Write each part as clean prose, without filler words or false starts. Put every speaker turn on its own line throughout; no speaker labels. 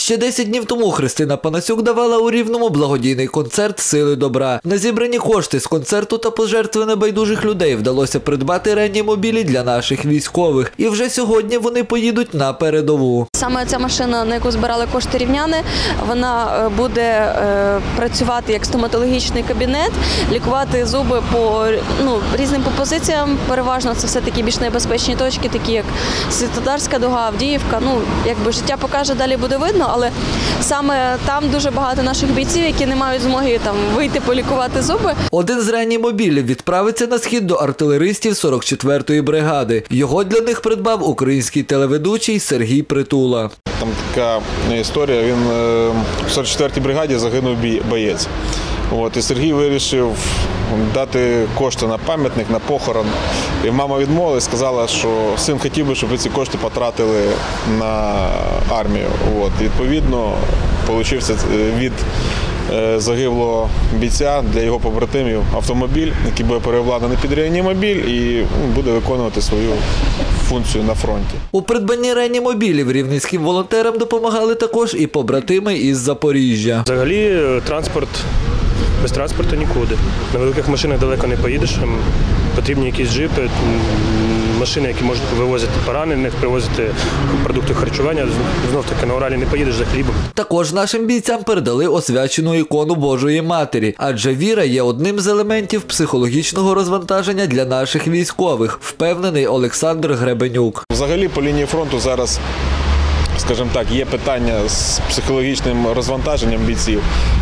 Ще 10 днів тому Христина Панасюк давала у Рівному благодійний концерт «Сили добра». На зібрані кошти з концерту та пожертви небайдужих людей вдалося придбати реанімобілі для наших військових. І вже сьогодні вони поїдуть на передову.
Саме ця машина, на яку збирали кошти рівняни, вона буде працювати як стоматологічний кабінет, лікувати зуби по різним позиціям. Переважно це все такі більш небезпечні точки, такі як Світлодарська дуга, Авдіївка. Якби життя покаже, далі буде видно, але саме там дуже багато наших бійців, які не мають змоги вийти полікувати зуби.
Один з реанімобілів відправиться на схід до артилеристів 44-ї бригади. Його для них придбав український телеведучий Сергій Притула.
Там така історія, він в 44-й бригаді загинув боєць. І Сергій вирішив дати кошти на пам'ятник, на похорон. І мама відмовилась, сказала, що син хотів би, щоб ви ці кошти потратили на армію. Відповідно, получився від загиблого бійця для його побратимів автомобіль, який буде переобладнаний під реанімобіль і буде виконувати свою функцію на фронті.
У придбанні реанімобілів рівненським волонтерам допомагали також і побратими із Запоріжжя.
Взагалі транспорт, без транспорту нікуди. На великих машинах далеко не поїдеш, потрібні якісь джипи, машини, які можуть вивозити поранених, привозити продукти харчування. Знов-таки на Уралі не поїдеш за хлібом.
Також нашим бійцям передали освячену ікону Божої Матері, адже віра є одним з елементів психологічного розвантаження для наших військових, впевнений Олександр Гребенюк.
Взагалі по лінії фронту зараз, скажімо так, є питання з психологічним розвантаженням бійців.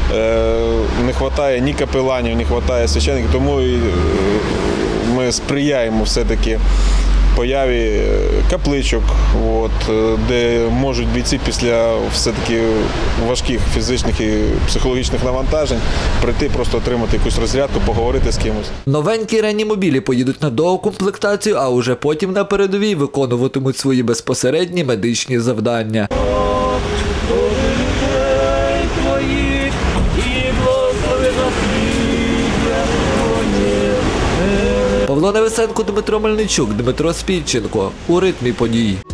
Не вистачає ні капеланів, не вистачає священників, тому ми сприяємо все-таки появі капличок, де можуть бійці після все-таки важких фізичних і психологічних навантажень прийти, просто отримати якусь розрядку, поговорити з кимось.
Новенькі реанімобілі поїдуть на доукомплектацію, а уже потім на передовій виконуватимуть свої безпосередні медичні завдання. Павло Невесенко, Дмитро Мельничук, Дмитро Спідченко. У ритмі подій.